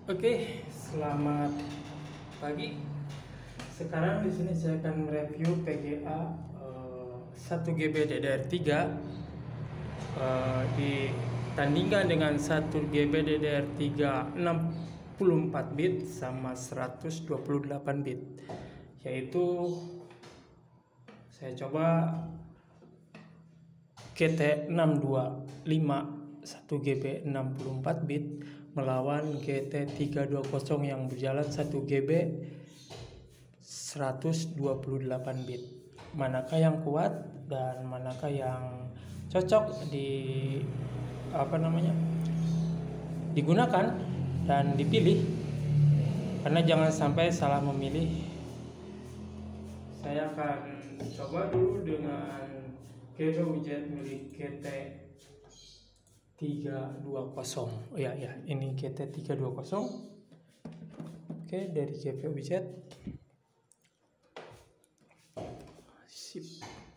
Oke, selamat pagi. Sekarang di sini saya akan mereview PGA 1GB DDR3 ditandingkan dengan 1GB DDR3 64 bit sama 128 bit. Yaitu saya coba GT625 1GB 64 bit melawan GT320 yang berjalan 1GB 128 bit. Manakah yang kuat dan manakah yang cocok digunakan dan dipilih, karena jangan sampai salah memilih. Saya akan coba dulu dengan GP widget milik GT320. Ya, ini GT320. Oke, dari GP widget. Sip.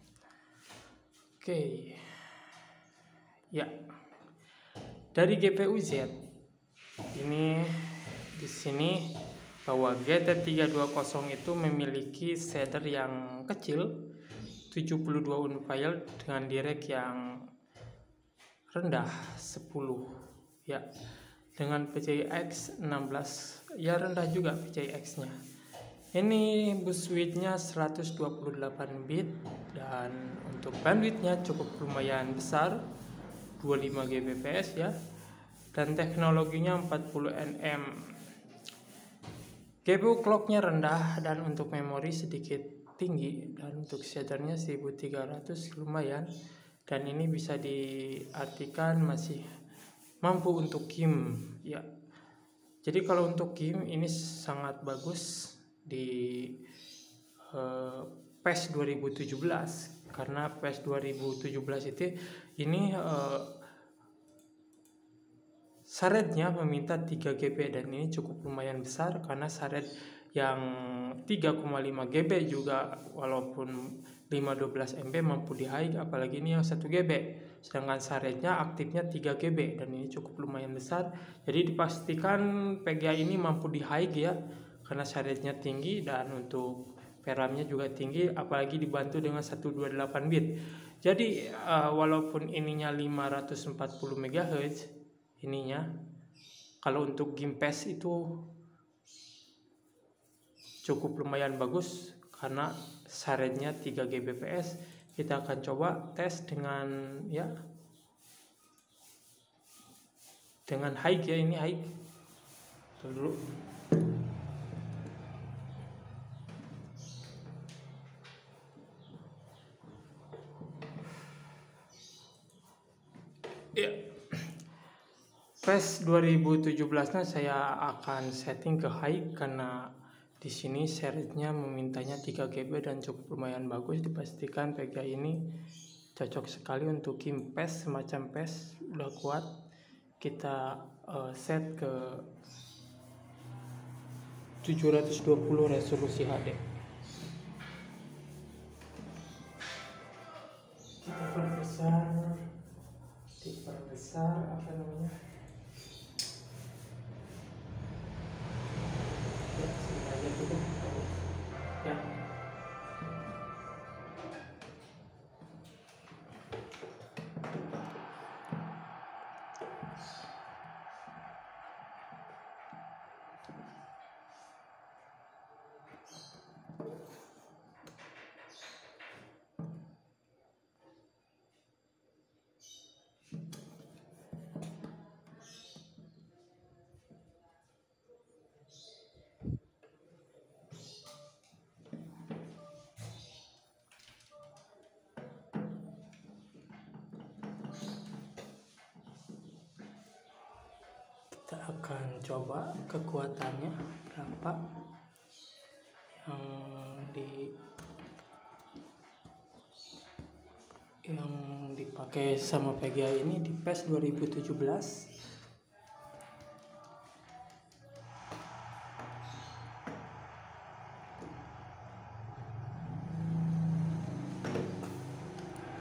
Oke. Ya. Dari GPU Z ini di sini bahwa GT320 itu memiliki shader yang kecil 72 unfile dengan direct yang rendah 10 ya, dengan PCI X 16 ya, rendah juga PCI X nya. Ini bus width-nya 128 bit dan untuk bandwidth-nya cukup lumayan besar 25 Gbps ya, dan teknologinya 40 nm. GPU clock-nya rendah dan untuk memori sedikit tinggi, dan untuk shadernya 1300 lumayan, dan ini bisa diartikan masih mampu untuk game ya. Jadi kalau untuk game ini sangat bagus di PES 2017, karena PES 2017 itu ini sharednya meminta 3 GB, dan ini cukup lumayan besar karena shared yang 3,5 GB juga walaupun 512 MB mampu di high, apalagi ini yang 1 GB, sedangkan sharednya aktifnya 3 GB, dan ini cukup lumayan besar. Jadi dipastikan PGA ini mampu di high ya, karena sharednya tinggi dan untuk VRAM-nya juga tinggi, apalagi dibantu dengan 128 bit. Jadi walaupun ininya 540 MHz ininya, kalau untuk game PES itu cukup lumayan bagus karena sharednya 3 Gbps. Kita akan coba tes dengan high ya, ini high dulu. Ya. PES 2017-nya saya akan setting ke high karena di sini sharednya memintanya 3 GB dan cukup lumayan bagus. Dipastikan PGA ini cocok sekali untuk game PES, semacam PES udah kuat. Kita set ke 720 resolusi HD. Kita diperbesar apa namanya? Ya, sebenarnya cukup ya. Kita akan coba kekuatannya berapa yang dipakai sama PGA ini di PES 2017.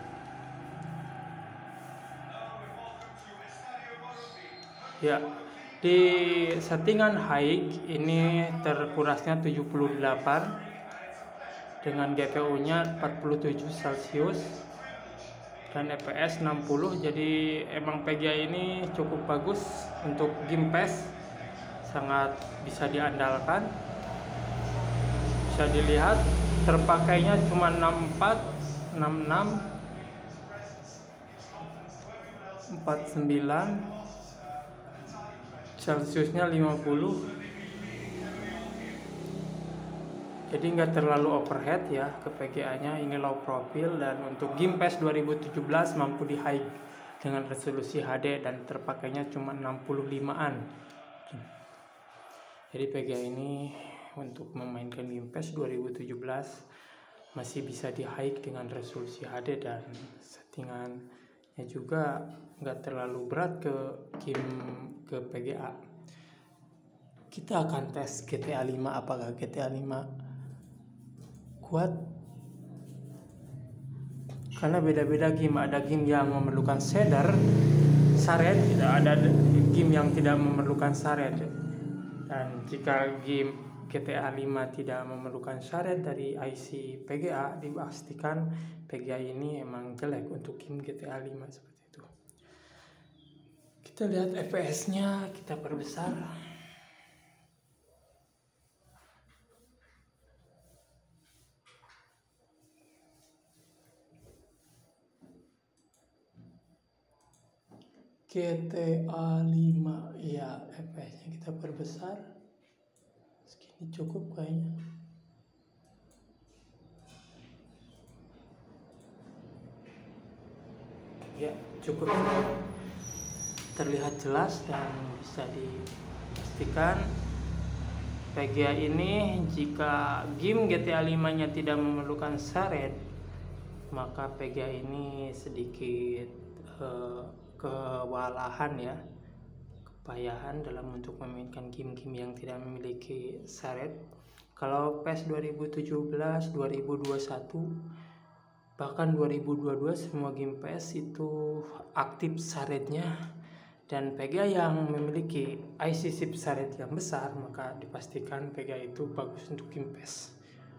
Ya, Di settingan high ini terkurasnya 78 dengan GPU-nya 47 Celsius dan FPS 60. Jadi emang PGA ini cukup bagus untuk game PES, sangat bisa diandalkan. Bisa dilihat terpakainya cuma 64, 66, 49, Celsiusnya 50. Jadi nggak terlalu overhead ya ke PGA-nya. Ini low profile, dan untuk game PES 2017 mampu di high dengan resolusi HD dan terpakainya cuma 65-an. Jadi PGA ini untuk memainkan game PES 2017 masih bisa di high dengan resolusi HD, dan settingannya juga nggak terlalu berat ke PGA. Kita akan tes GTA 5, apakah GTA 5 kuat, karena beda-beda game. Ada game yang memerlukan shader saret, ada game yang tidak memerlukan saret. Dan jika game GTA 5 tidak memerlukan syarat dari IC PGA, dipastikan PGA ini emang jelek untuk game GTA 5 seperti itu. Kita lihat FPS-nya, kita perbesar. GTA 5 ya, FPS-nya kita perbesar. Segini cukup kayaknya. Ya, cukup. Terlihat jelas dan bisa dipastikan PGA ini jika game GTA 5-nya tidak memerlukan syarat, maka PGA ini sedikit kewalahan ya, kepayahan dalam untuk memainkan game-game yang tidak memiliki syarat. Kalau PES 2017, 2021, bahkan 2022 semua game PES itu aktif syaratnya, dan PGA yang memiliki IC chip syarat yang besar, maka dipastikan PGA itu bagus untuk game PES.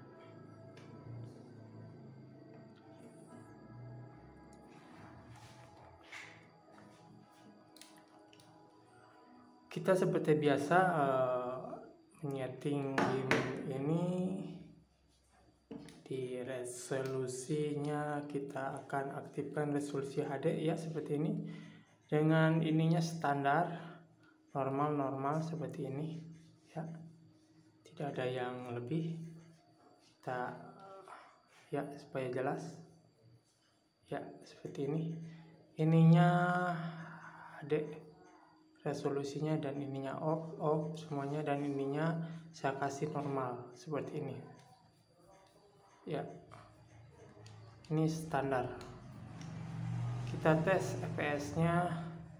Kita seperti biasa menyeting game ini di resolusinya. Kita akan aktifkan resolusi HD ya, seperti ini. Dengan ininya standar normal seperti ini ya, tidak ada yang lebih. Kita ya supaya jelas ya, seperti ini. Ininya HD resolusinya, dan ininya off semuanya, dan ininya saya kasih normal seperti ini ya. Ini standar. Kita tes FPS-nya.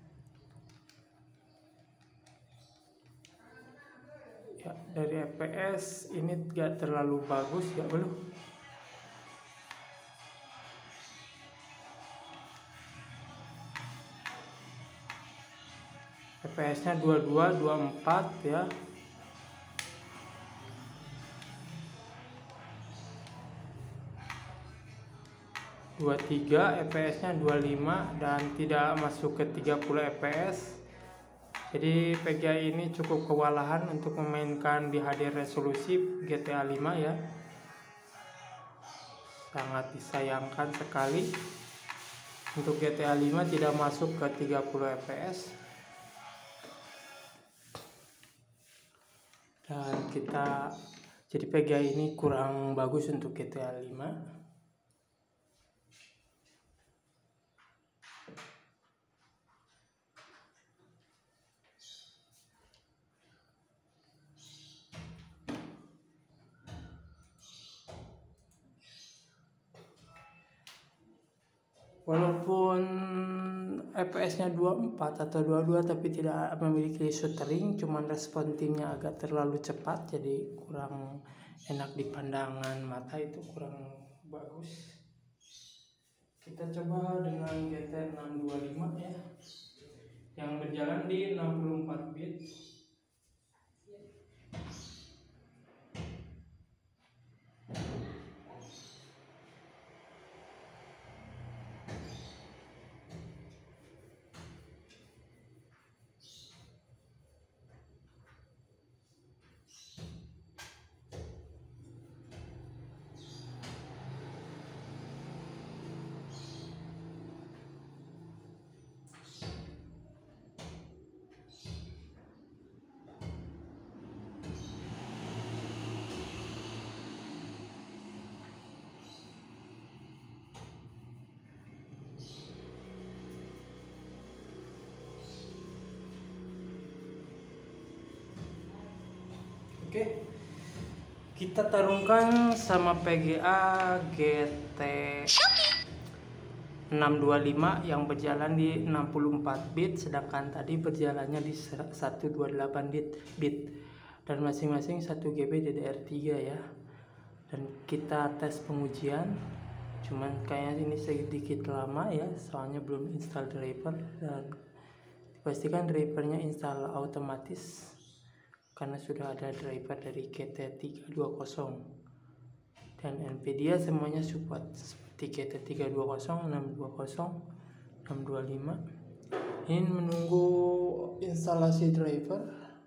Ya, dari FPS ini gak terlalu bagus ya, belum. FPS-nya 22, 24 ya. FPS-nya 25 dan tidak masuk ke 30 FPS. Jadi PGA ini cukup kewalahan untuk memainkan di HD resolusi GTA 5 ya. Sangat disayangkan sekali untuk GTA 5 tidak masuk ke 30 FPS. Dan kita, jadi PGA ini kurang bagus untuk GTA 5. Walaupun FPS-nya 24 atau 22 tapi tidak memiliki stuttering, cuman respon timnya agak terlalu cepat, jadi kurang enak di pandangan mata, itu kurang bagus. Kita coba dengan GT 625 ya. yang berjalan di 64 bit. Oke, kita tarungkan sama PGA GT 625 yang berjalan di 64 bit, sedangkan tadi berjalannya di 128 bit, dan masing-masing 1 GB DDR3 ya. Dan kita tes pengujian, cuman kayaknya ini sedikit lama ya, soalnya belum install driver, dan pastikan drivernya install otomatis karena sudah ada driver dari GT320, dan Nvidia semuanya support seperti GT320, 620, 625. Ini menunggu instalasi driver.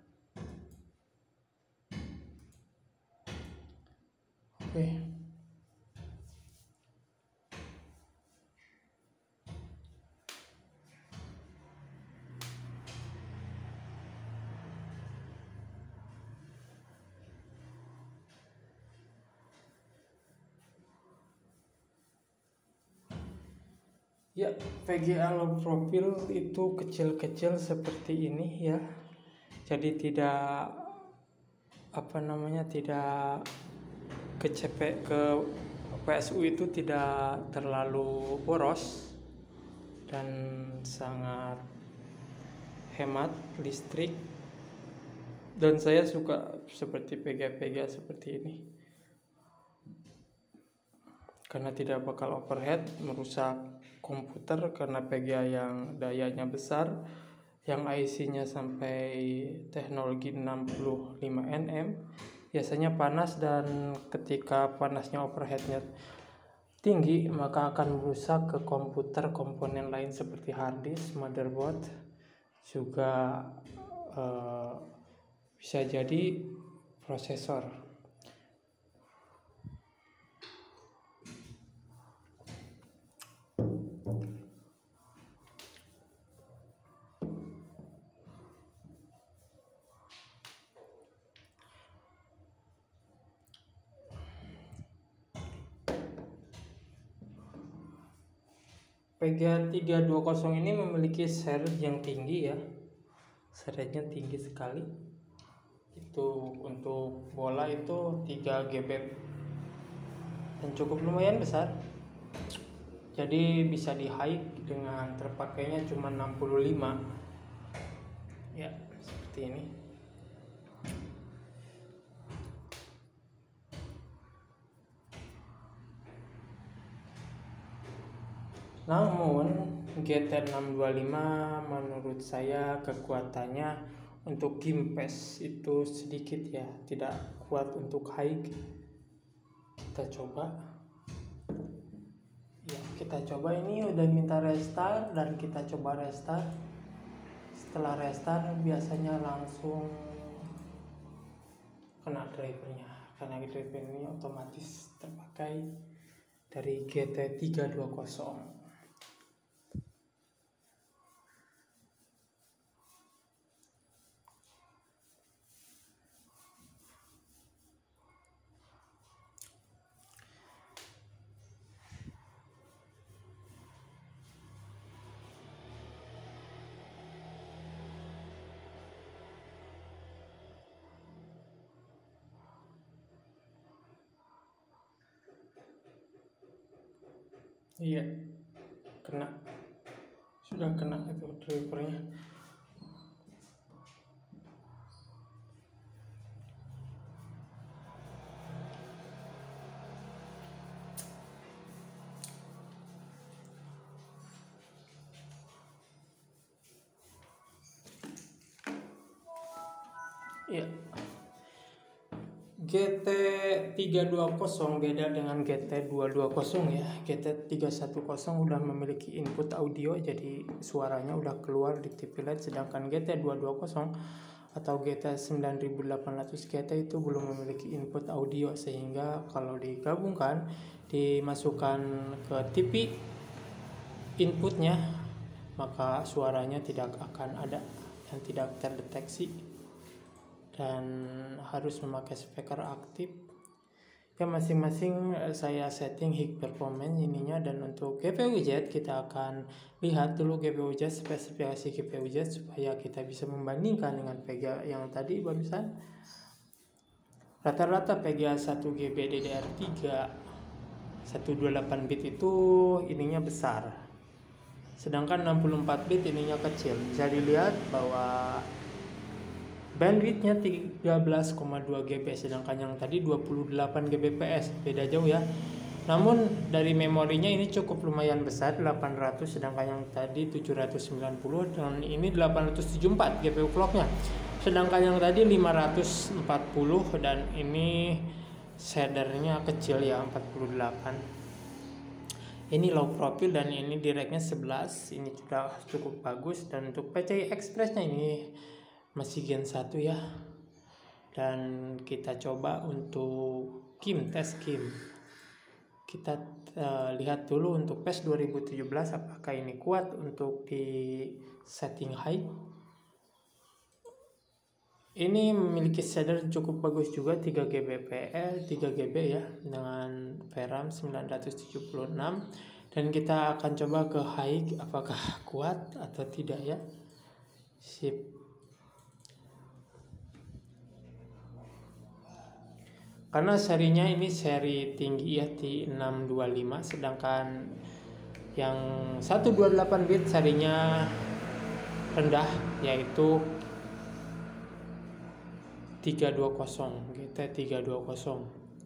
Oke. Ya, VGA low profile itu kecil-kecil seperti ini ya. Jadi tidak tidak kecepek ke PSU itu tidak terlalu boros dan sangat hemat listrik. Dan saya suka seperti VGA seperti ini. Karena tidak bakal overhead, merusak komputer karena VGA yang dayanya besar, yang IC-nya sampai teknologi 65 nm, biasanya panas, dan ketika panasnya overheadnya tinggi maka akan merusak ke komputer komponen lain seperti hard disk, motherboard, juga bisa jadi prosesor. PGA 320 ini memiliki share yang tinggi ya, share-nya tinggi sekali. Itu untuk bola itu 3 GB dan cukup lumayan besar, jadi bisa di high dengan terpakainya cuma 65 ya, seperti ini. Namun GT625 menurut saya kekuatannya untuk gimpes itu sedikit ya, tidak kuat untuk high. Kita coba ya, ini udah minta restart, dan kita coba restart. Setelah restart biasanya langsung kena drivernya, karena driver ini otomatis terpakai dari GT320. Iya, sudah kena itu drivernya. Ya, GT320 beda dengan GT220 ya. GT310 udah memiliki input audio, jadi suaranya udah keluar di TV LED, sedangkan GT220 atau GT9800 GT itu belum memiliki input audio, sehingga kalau digabungkan dimasukkan ke TV inputnya, maka suaranya tidak akan ada dan tidak terdeteksi dan harus memakai speaker aktif ya. Masing-masing saya setting high performance ininya. Dan untuk GPU Z kita akan lihat dulu GPU Z, spesifikasi GPU Z, supaya kita bisa membandingkan dengan VGA yang tadi barusan. Rata-rata VGA 1 GB DDR3 128 bit itu ininya besar, sedangkan 64 bit ininya kecil. Bisa dilihat bahwa bandwidthnya 13,2 GB, sedangkan yang tadi 28 Gbps, beda jauh ya. Namun dari memorinya ini cukup lumayan besar, 800, sedangkan yang tadi 790, dan ini 874 GPU clocknya, sedangkan yang tadi 540, dan ini shadernya kecil ya, 48. Ini low profile dan ini directnya 11, ini sudah cukup bagus. Dan untuk PCI Expressnya ini masih Gen 1 ya. Dan kita coba untuk tes KIM. Kita lihat dulu untuk PES 2017 apakah ini kuat untuk di setting high. Ini memiliki shader cukup bagus juga, 3 GB ya, dengan VRAM 976. Dan kita akan coba ke high apakah kuat atau tidak ya. Sip. Karena serinya ini seri tinggi ya, T625, sedangkan yang 128 bit serinya rendah, yaitu 320, GT320.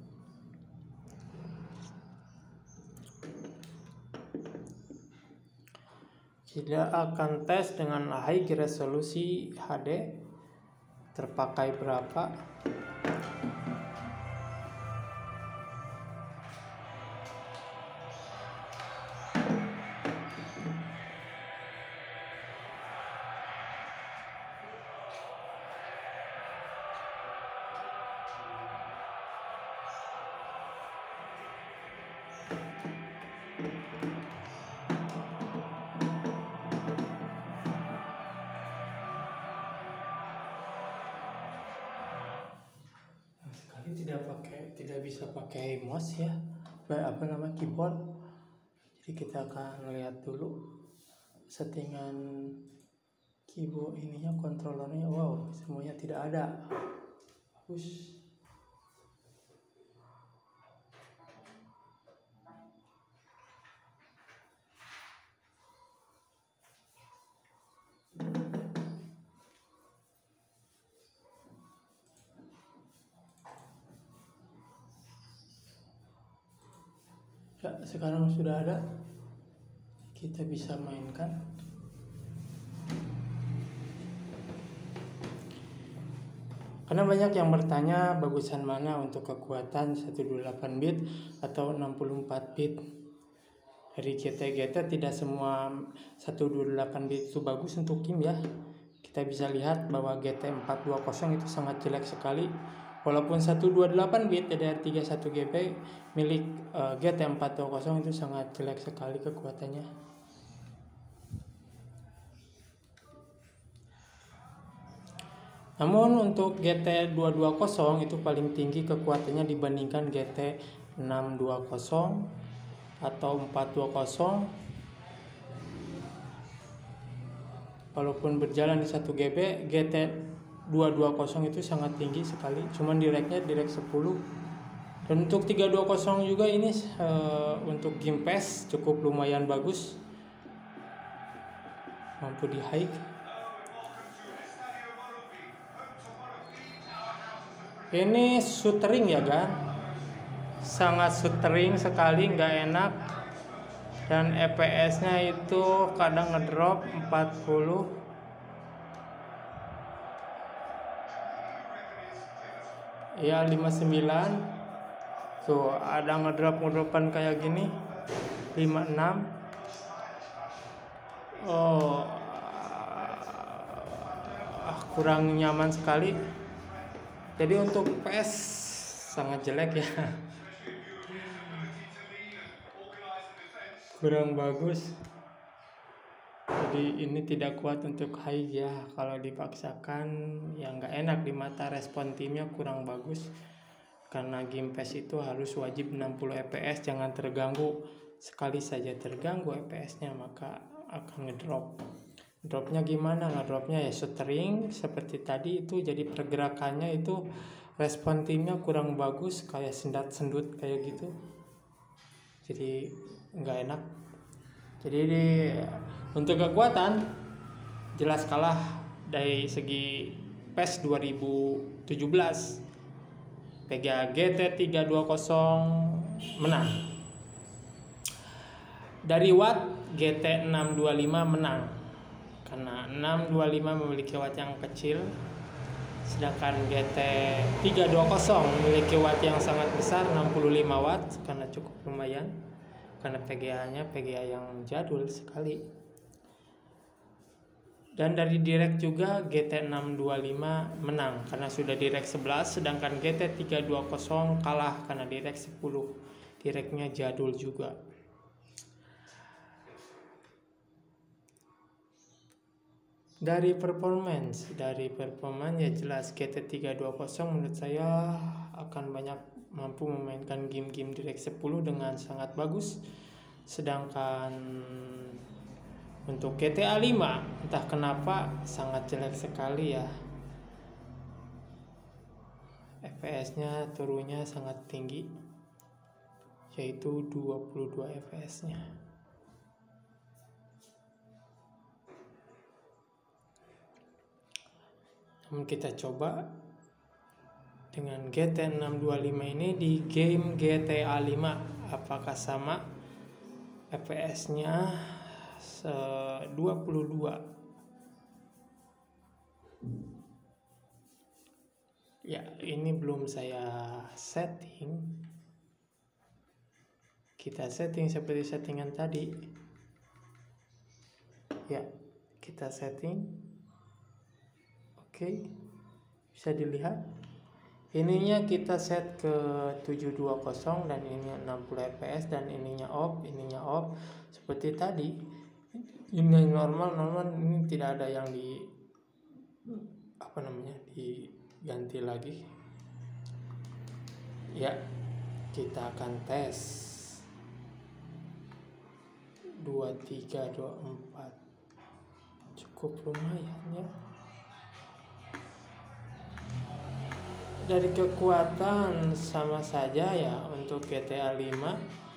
Kita akan tes dengan high resolusi HD, terpakai berapa. Tidak bisa pakai mouse ya, keyboard. Jadi kita akan lihat dulu settingan keyboard ininya, kontrolernya. Wow, semuanya tidak ada. Bagus. Ya, sekarang sudah ada, kita bisa mainkan. Karena banyak yang bertanya bagusan mana untuk kekuatan 128 bit atau 64 bit. Dari GT tidak semua 128 bit itu bagus untuk KIM ya. Kita bisa lihat bahwa GT420 itu sangat jelek sekali. Walaupun 128 bit DDR3 1 GB milik GT420 itu sangat jelek sekali kekuatannya. Namun untuk GT220 itu paling tinggi kekuatannya dibandingkan GT620 atau 420. Walaupun berjalan di 1 GB, GT220 itu sangat tinggi sekali, cuman directnya direct 10. Dan untuk 320 juga ini untuk game PES cukup lumayan bagus, mampu di high. Ini shootering ya kan, sangat shootering sekali, nggak enak. Dan FPS nya itu kadang ngedrop 40. ya 59. Tuh ada ngedropan kayak gini 56. Oh, kurang nyaman sekali. Jadi untuk PS sangat jelek ya. Kurang bagus. Jadi ini tidak kuat untuk high ya. Kalau dipaksakan ya nggak enak di mata, respon timnya kurang bagus. Karena game PS itu harus wajib 60 fps, jangan terganggu. Sekali saja terganggu fps-nya maka akan ngedrop. Dropnya gimana? Ngedropnya ya stuttering seperti tadi itu, jadi pergerakannya itu respon timnya kurang bagus, kayak sendat-sendut kayak gitu. Jadi nggak enak. Jadi untuk kekuatan jelas kalah dari segi PES 2017. PGA GT 320 menang. Dari watt GT 625 menang. Karena 625 memiliki watt yang kecil, sedangkan GT 320 memiliki watt yang sangat besar 65 watt, karena cukup lumayan. Karena PGA-nya PGA yang jadul sekali. Dan dari direct juga GT 625 menang karena sudah direct 11, sedangkan GT 320 kalah karena direct 10. Directnya jadul juga. Dari performance ya jelas GT 320 menurut saya akan banyak mampu memainkan game-game direct 10 dengan sangat bagus. Sedangkan untuk GTA 5 entah kenapa sangat jelek sekali ya. FPS-nya turunnya sangat tinggi, yaitu 22 FPS-nya. Namun kita coba dengan GT 625 ini di game GTA 5, apakah sama FPS-nya 22. Ya, ini belum saya setting. Kita setting seperti settingan tadi. Ya, kita setting. Oke. Bisa dilihat. Ininya kita set ke 720 dan ini 60 fps dan ininya off. Seperti tadi. Ini normal ini tidak ada yang diganti lagi. Ya, kita akan tes 23 24. Cukup lumayan ya. Dari kekuatan sama saja ya untuk GTA 5.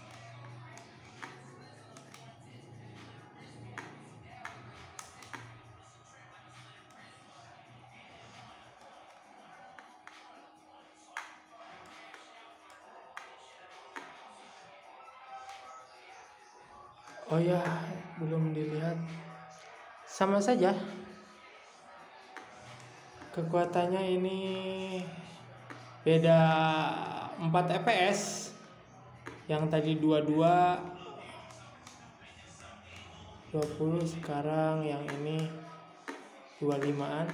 Oh ya, belum dilihat. Sama saja. Kekuatannya ini beda 4 fps. Yang tadi 22 20, sekarang yang ini 25-an.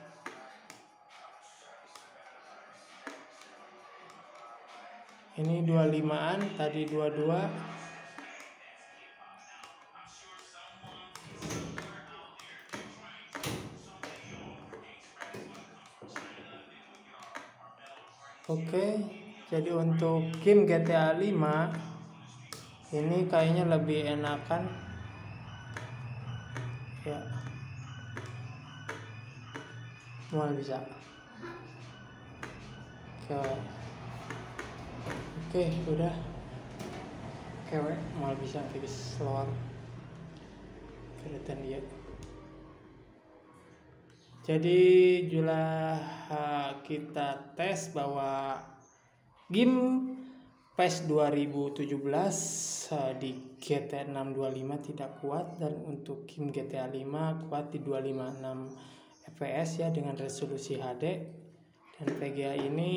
Ini 25-an, tadi 22. Oke, jadi untuk game GTA 5 ini kayaknya lebih enakan ya. Mau bisa. Oke, udah. Oke, mau bisa fix slower. Kelihatan dia. Jadi kita tes bahwa game PES 2017 di GTA 625 tidak kuat, dan untuk game GTA 5 kuat di 256 fps ya dengan resolusi HD Dan VGA ini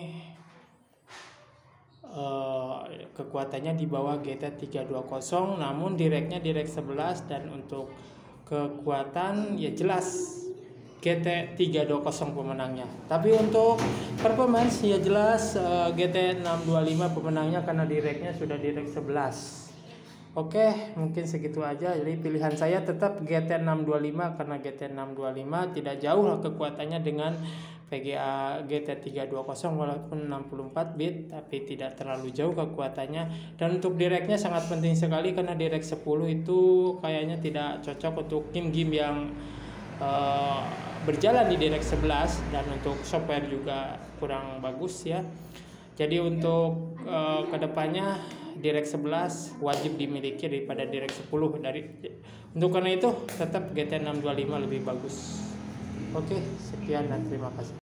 kekuatannya di bawah GT320, namun direknya direk 11, dan untuk kekuatan ya jelas GT320 pemenangnya. Tapi untuk performance ya jelas GT625 pemenangnya karena direknya sudah direk 11. Oke, mungkin segitu aja. Jadi pilihan saya tetap GT625 karena GT625 tidak jauh kekuatannya dengan VGA GT320 walaupun 64 bit, tapi tidak terlalu jauh kekuatannya. Dan untuk direknya sangat penting sekali karena direk 10 itu kayaknya tidak cocok untuk game-game yang berjalan di direk 11, dan untuk software juga kurang bagus ya. Jadi untuk kedepannya direk 11 wajib dimiliki daripada direk 10 untuk karena itu tetap GT625 lebih bagus. Oke, sekian dan terima kasih.